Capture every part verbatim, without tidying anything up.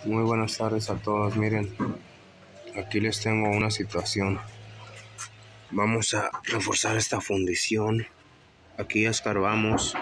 Muy buenas tardes a todos. Miren, aquí les tengo una situación. Vamos a reforzar esta fundición. Aquí escarbamos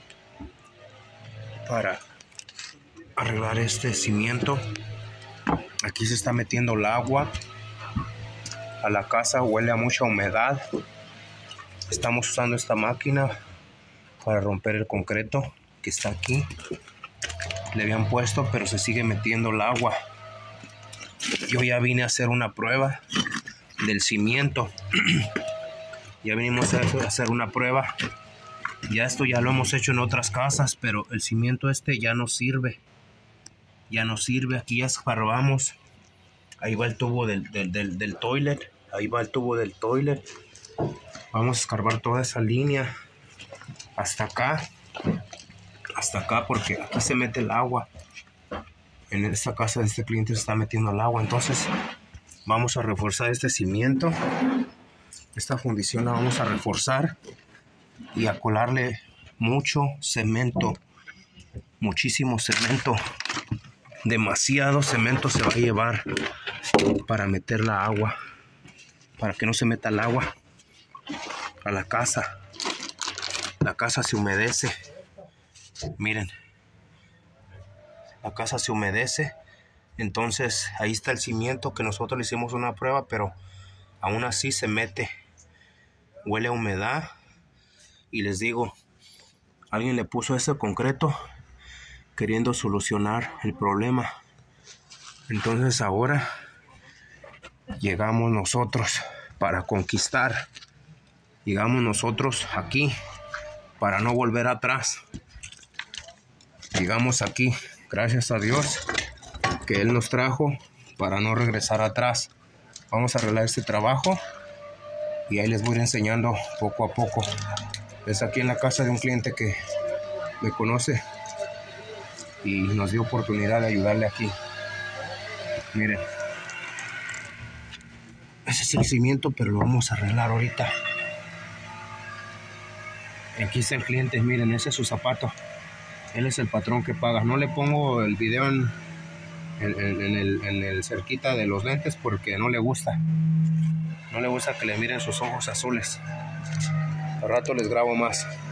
para arreglar este cimiento. Aquí se está metiendo el agua a la casa, huele a mucha humedad. Estamos usando esta máquina para romper el concreto que está aquí. Le habían puesto, pero se sigue metiendo el agua. Yo ya vine a hacer una prueba del cimiento. Ya vinimos a hacer una prueba. Ya esto ya lo hemos hecho en otras casas, pero el cimiento este ya no sirve. Ya no sirve. Aquí ya escarbamos. Ahí va el tubo del, del, del, del toilet. Ahí va el tubo del toilet. Vamos a escarbar toda esa línea hasta acá. Hasta acá, porque aquí se mete el agua. En esta casa de este cliente se está metiendo el agua. Entonces vamos a reforzar este cimiento. Esta fundición la vamos a reforzar y a colarle mucho cemento. Muchísimo cemento. Demasiado cemento se va a llevar para meter la agua. Para que no se meta el agua a la casa. La casa se humedece. Miren, la casa se humedece. Entonces ahí está el cimiento que nosotros le hicimos una prueba, pero aún así se mete. Huele a humedad. Y les digo, alguien le puso ese concreto queriendo solucionar el problema. Entonces ahora llegamos nosotros para conquistar. Llegamos nosotros aquí para no volver atrás. Llegamos aquí, gracias a Dios, que Él nos trajo para no regresar atrás. Vamos a arreglar este trabajo y ahí les voy a ir enseñando poco a poco. Es aquí en la casa de un cliente que me conoce y nos dio oportunidad de ayudarle aquí. Miren, ese es el cimiento, pero lo vamos a arreglar ahorita. Aquí está el cliente, miren, ese es su zapato. Él es el patrón que paga. No le pongo el video en, en, en, en, el, en el cerquita de los lentes porque no le gusta. No le gusta que le miren sus ojos azules. Al rato les grabo más.